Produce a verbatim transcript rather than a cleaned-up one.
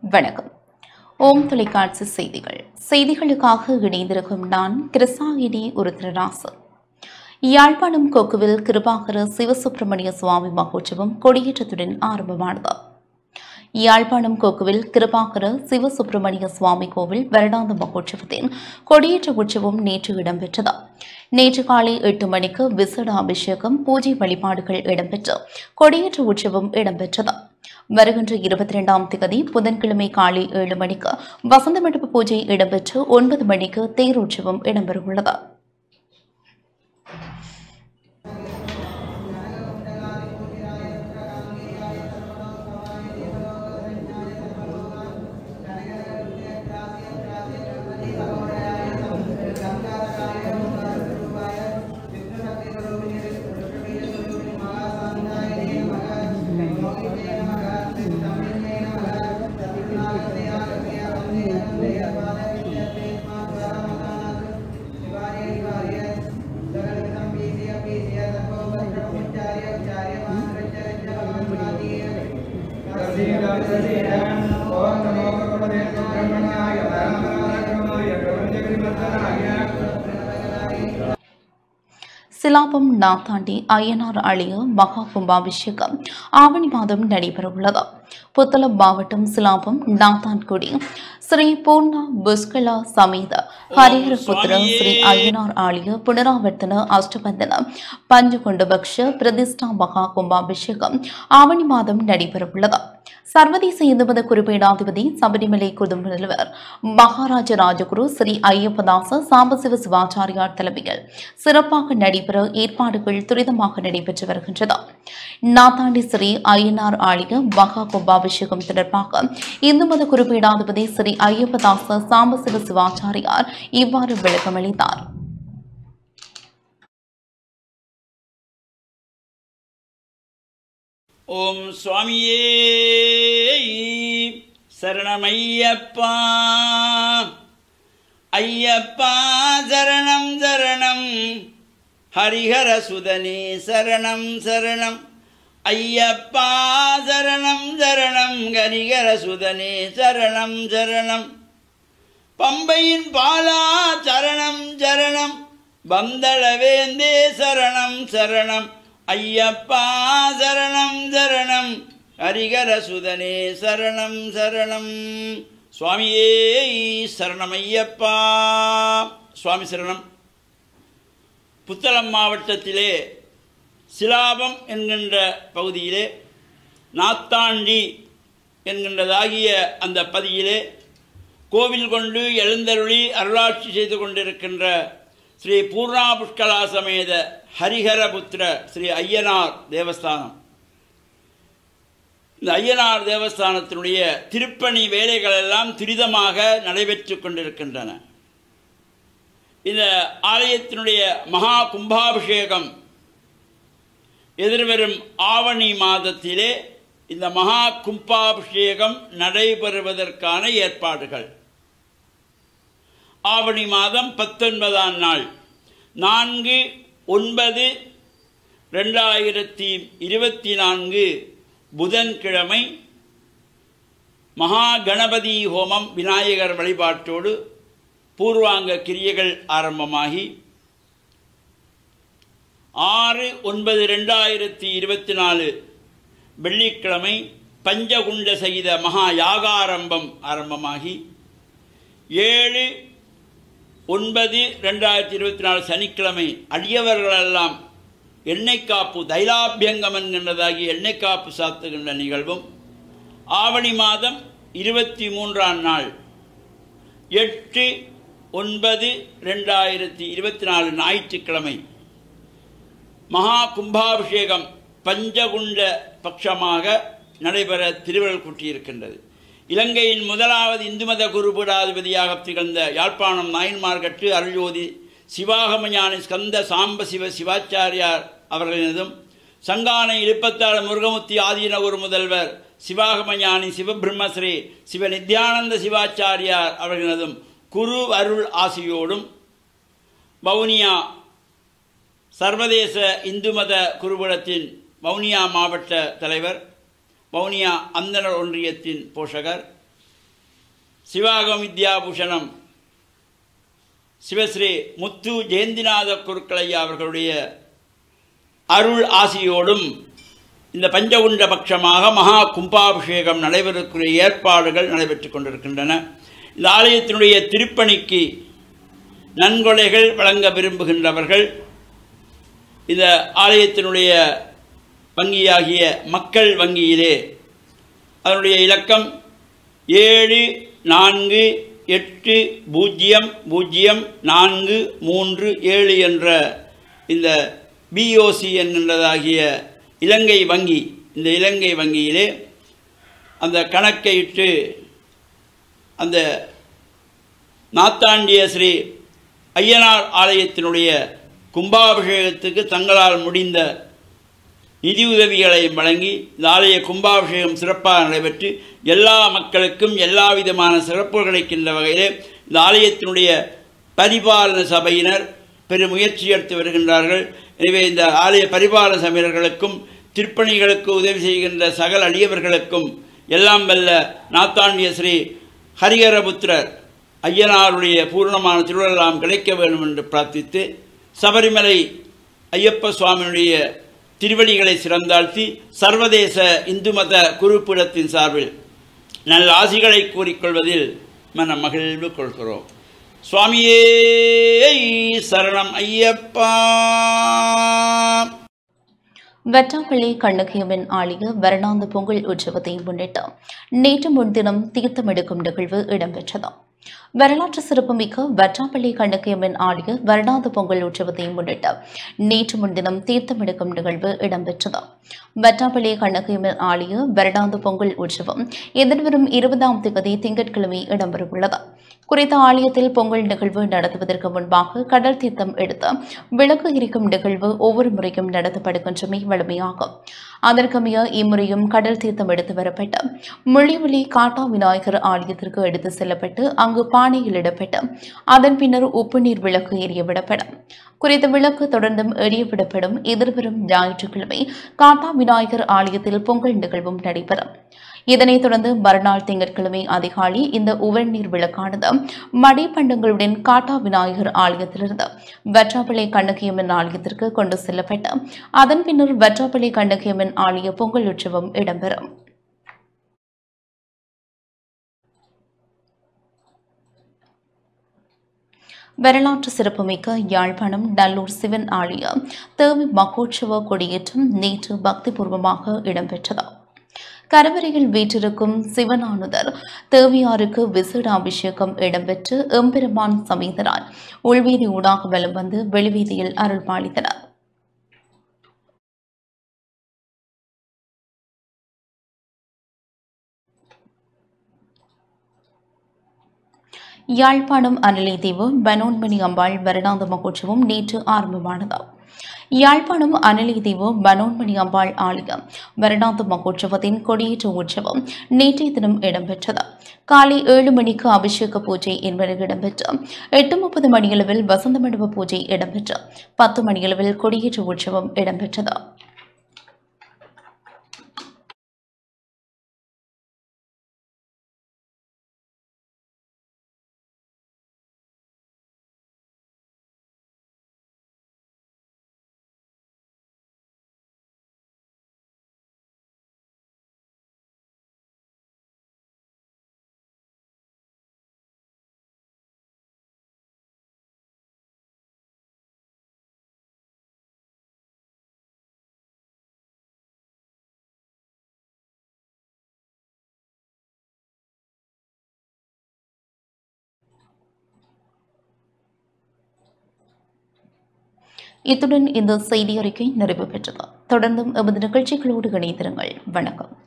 வணக்கம். ஓம் தொலைக்காட்சி செய்திகள் செய்திகளுக்காக இணைந்திருக்கும் நான் கிருஷ்ணாயினி உருத்திரராசு. யாழ்ப்பாணம் கொக்குவில் கிருபாகர சிவசுப்பிரமணிய சுவாமி மகோற்சவம் கொடியேற்றத்துடன் ஆரம்பமானது. யாழ்ப்பாணம் கொக்குவில் கிருபாகர சிவசுப்பிரமணிய சுவாமி கோவில் வருடாந்த மகோற்சவத்தின் கொடியேற்ற உற்சவம் நேற்று இடம்பெற்றது. நேற்று காலை எட்டு மணிக்கு விசேட அபிஷேகம், பூஜை வழிபாடுகள் இடம்பெற்று கொடியேற்ற உற்சவம் இடம்பெற்றது. வருகின்ற இருபத்தி இரண்டாம் தேதி புதன்கிழமை காலை ஏழு மணிக்கு வசந்த மண்டப பூஜை இடம்பெற்று ஒன்பது மணிக்கு தேரோற்சவம் இடம்பெறவுள்ளது. சிலாபம் நாத்தாண்டி ஐயனார் ஆலய மகா கும்பாபிஷேகம் ஆவணி மாதம் நடைபெறவுள்ளது. புத்தளம் மாவட்டம் சிலாபம் நாத்தான்குடி ஸ்ரீ பூர்ணா புஷ்கலா சமேத ஹரிஹரபுத்திர ஸ்ரீ ஐயனார் ஆலய புனராவர்த்தன அஷ்டபந்தன பஞ்சகுண்டபக்ஷ பிரதிஷ்டா மகா கும்பாபிஷேகம் ஆவணி மாதம் நடைபெறவுள்ளது. சர்வதேச இந்து மத குறிப்பீடாதிபதி சபரிமலை குடும்பத்தலைவர் மகாராஜ ராஜகுரு ஸ்ரீ ஐயப்பதாச சாம்பசிவ சிவாச்சாரியார் தலைமையில் சிறப்பாக நடைபெற ஏற்பாடுகள் துரிதமாக நடைபெற்று வருகின்றது. நாத்தாண்டி ஸ்ரீ ஐயனார் ஆலய மகா கும்பாபிஷேகம் தொடர்பாக இந்து மத குறிப்பீடாதிபதி ஸ்ரீ ஐயப்பதாச சாம்பசிவ சிவாச்சாரியார் இவ்வாறு விளக்கமளித்தார். ஓம் சுவாமியே சரணமையப்பா, ஐயப்பா சரணம் சரணம், ஹரிஹர சுதனே சரணம் சரணம், ஐயப்பா சரணம் சரணம், ஹரிஹர சுதனே சரணம் சரணம், பம்பையின் பாலா சரணம் சரணம், பந்தளவேந்தே சரணம் சரணம், ஐயப்பா சரணம் சரணம், ஹரிஹர சுதனே சரணம் சரணம். சுவாமியே சரணம் ஐயப்பா. சுவாமி சரணம். புத்தளம் மாவட்டத்திலே சிலாபம் என்கின்ற பகுதியிலே நாத்தாண்டி என்கின்றதாகிய அந்த பதியிலே கோவில் கொண்டு எழுந்தருளி அருளாட்சி செய்து கொண்டிருக்கின்ற ஸ்ரீ பூர்ணா புஷ்கலா சமேத ஹரிஹரபுத்திர ஸ்ரீ ஐயனார் தேவஸ்தானம். இந்த ஐயனார் தேவஸ்தானத்தினுடைய திருப்பணி வேலைகள் எல்லாம் துரிதமாக நடைபெற்று கொண்டிருக்கின்றன. இந்த ஆலயத்தினுடைய மகா கும்பாபிஷேகம் எதிர்வரும் ஆவணி மாதத்திலே இந்த மகா கும்பாபிஷேகம் நடைபெறுவதற்கான ஏற்பாடுகள். ஆவணி மாதம் பத்தொன்பதாம் நாள் நான்கு ஒன்பது ரெண்டாயிரத்தி இருபத்தி நான்கு புதன்கிழமை மகா கணபதி ஹோமம் விநாயகர் வழிபாட்டோடு பூர்வாங்க கிரியைகள் ஆரம்பமாகி ஆறு ஒன்பது ரெண்டாயிரத்தி இருபத்தி நாலு வெள்ளிக்கிழமை பஞ்சகுண்ட சகித மகா யாகாரம்பம் ஆரம்பமாகி ஏழு ஒன்பது ரெண்டாயிரத்தி இருபத்தி நாலு சனிக்கிழமை அடியவர்களெல்லாம் எண்ணெய் காப்பு தைலாபியங்கம் என்கின்றதாகி எண்ணெய் காப்பு சாத்துகின்ற நிகழ்வும் ஆவணி மாதம் இருபத்தி மூன்றாம் நாள் எட்டு ஒன்பது ரெண்டாயிரத்தி இருபத்தி நாலு ஞாயிற்றுக்கிழமை மகா கும்பாபிஷேகம் பஞ்சகுண்ட பட்சமாக நடைபெற திருவள்ளுவர் கூட்டியிருக்கின்றது. இலங்கையின் முதலாவது இந்து மத குருபீடாதிபதியாக திகழ்ந்த யாழ்ப்பாணம் நாயன்மார்கட்டு அருள்ஜோதி சிவாகமஞானி ஸ்கந்த சாம்ப சிவ சிவாச்சாரியார் அவர்களினதும் சங்கானை இழுப்பத்தாழ முருகமுத்தி ஆதீன ஒரு முதல்வர் சிவாகமஞானி சிவபிரம்மஸ்ரீ சிவ நித்யானந்த சிவாச்சாரியார் அவர்களினதும் குரு அருள் ஆசியோடும் வவுனியா சர்வதேச இந்து மத குருபீடத்தின் வவுனியா மாவட்ட தலைவர், வவுனியா அந்தனர் ஒன்றியத்தின் போஷகர், சிவாகம வித்யாபூஷணம் சிவஸ்ரீ முத்து ஜெயந்திநாத குருக்களையா அவர்களுடைய அருள் ஆசியோடும் இந்த பஞ்சகுண்ட பட்சமாக மகா கும்பாபிஷேகம் நடைபெறக்கூடிய ஏற்பாடுகள் நடைபெற்றுக் கொண்டிருக்கின்றன. இந்த ஆலயத்தினுடைய திருப்பணிக்கு நன்கொடைகள் வழங்க விரும்புகின்றவர்கள் இந்த ஆலயத்தினுடைய வங்கியாகிய மக்கள் வங்கியிலே அதனுடைய இலக்கம் ஏழு நான்கு எட்டு பூஜ்ஜியம் பூஜ்ஜியம் நான்கு மூன்று ஏழு என்ற இந்த பிஓசி என்கின்றதாகிய இலங்கை வங்கி, இந்த இலங்கை வங்கியிலே அந்த கணக்கை இட்டு அந்த நாத்தாண்டிய ஸ்ரீ ஐயனார் ஆலயத்தினுடைய கும்பாபிஷேகத்துக்கு தங்களால் முடிந்த நிதியுதவிகளை வழங்கி இந்த ஆலய கும்பாபிஷேகம் சிறப்பாக நடைபெற்று எல்லா மக்களுக்கும் எல்லா விதமான சிறப்பு கிடைக்கின்ற வகையிலே இந்த ஆலயத்தினுடைய பரிபாலன சபையினர் பெருமுயற்சி எடுத்து வருகின்றார்கள். எனவே இந்த ஆலய பரிபாலன சபையினர்களுக்கும் திருப்பணிகளுக்கு உதவி செய்கின்ற சகல அடியவர்களுக்கும் எல்லாம் வல்ல நாத்தாண்டிய ஸ்ரீ ஹரிஹரபுத்திரர் ஐயனாருடைய பூர்ணமான திருவள்ளலாம் கிடைக்க வேண்டும் என்று பிரார்த்தித்து சபரிமலை ஐயப்ப சுவாமியுடைய திருவடிகளை சிறந்தாழ்த்தி சர்வதேச இந்து மத குருப்பீடத்தின் சார்பில் நல்ல ஆசிகளை கூறிக்கொள்வதில் மன மகிழ்வு கொள்கிறோம். சுவாமியே சரணம் ஐயப்பா. வெட்டாப்பள்ளி கண்ணகியம்மன் ஆலய வருடாந்த பொங்கல் உற்சவத்தை முன்னிட்டு நேற்று முன்தினம் தீர்த்தம் எடுக்கும் நிகழ்வு இடம்பெற்றது. வரலாற்று சிறப்புமிக்க வெட்டாப்பள்ளி கண்ணகியம்மன் ஆலய வருடாந்த பொங்கல் உற்சவத்தை முன்னிட்டு நேற்று முன்தினம் தீர்த்தம் எடுக்கும் நிகழ்வு இடம்பெற்றது. வெட்டாப்பள்ளி கண்ணகியம்மன் ஆலய வருடாந்த பொங்கல் உற்சவம் எதிர்வரும் இருபதாம் தேதி திங்கட்கிழமை இடம்பெறவுள்ளது. குறித்த ஆலயத்தில் பொங்கல் நிகழ்வு நடத்துவதற்கு முன்பாக கடல் தீர்த்தம் எடுத்து விளக்கு எரிக்கும் நிகழ்வு ஒவ்வொரு முறையும் நடத்தப்படுகின்றமை வழமையாகும். அதற்கமைய இம்முறையும் கடல் தீர்த்தம் எடுத்து வரப்பட்டு முள்ளிவலி காட்டா விநாயகர் ஆலயத்திற்கு எடுத்து செல்லப்பட்டு அங்கு பானையில் இடப்பட்டு அதன் பின்னர் உப்பு நீர் விளக்கு எரியவிடப்படும். குறித்த விளக்கு தொடர்ந்தும் எரியவிடப்படும். எதிர்வரும் ஞாயிற்றுக்கிழமை காட்டா விநாயகர் ஆலயத்தில் பொங்கல் நிகழ்வும் நடைபெறும். இதனைத் தொடர்ந்து மறுநாள் திங்கட்கிழமை அதிகாலை இந்த உவர்நீர் விளக்கானது மடிப்பண்டங்களுடன் காட்டா விநாயகர் ஆலயத்திலிருந்து வெட்டாப்பள்ளி கண்ணகியம்மன் ஆலயத்திற்கு கொண்டு செல்லப்பட்டு அதன் பின்னர் வெட்டாப்பள்ளி கண்ணகியம்மன் ஆலய பொங்கல் உற்சவம் இடம்பெறும். வரலாற்று சிறப்புமிக்க யாழ்ப்பாணம் நல்லூர் சிவன் ஆலய தேவி மகோற்சவ கொடியேற்றம் நேற்று பக்திபூர்வமாக இடம்பெற்றது. கரவறையில் வீற்றிருக்கும் சிவனானுதர் தேவியாருக்கு விசேட அபிஷேகம் இடம்பெற்று எம்பெருமான் சமேதரால் உள்வீதி ஊடாக வலம் வந்து வெளிவீதியில் அருள் பாலித்தனர். யாழ்ப்பாணம் அனலிதீவு பனோன்மணி அம்பாள் வருடாந்த மகோற்சவம் நேற்று ஆரம்பமானது. யாழ்ப்பாணம் அனலிதீவு பனோன்மணி அம்பாள் ஆலயம் வருடாந்த மகோற்சவத்தின் கொடியேற்ற உற்சவம் நேற்றைய தினம் இடம்பெற்றது. காலை ஏழு மணிக்கு அபிஷேக பூஜை என்பது இடம்பெற்று எட்டு முப்பது மணியளவில் வசந்த மண்டப பூஜை இடம்பெற்று பத்து மணியளவில் கொடியேற்ற உற்சவம் இடம்பெற்றது. இத்துடன் இந்த செய்தி அறிக்கை நிறைவு பெற்றது. தொடர்ந்தும் எமது நிகழ்ச்சிகளோடு இணைந்திருங்கள். வணக்கம்.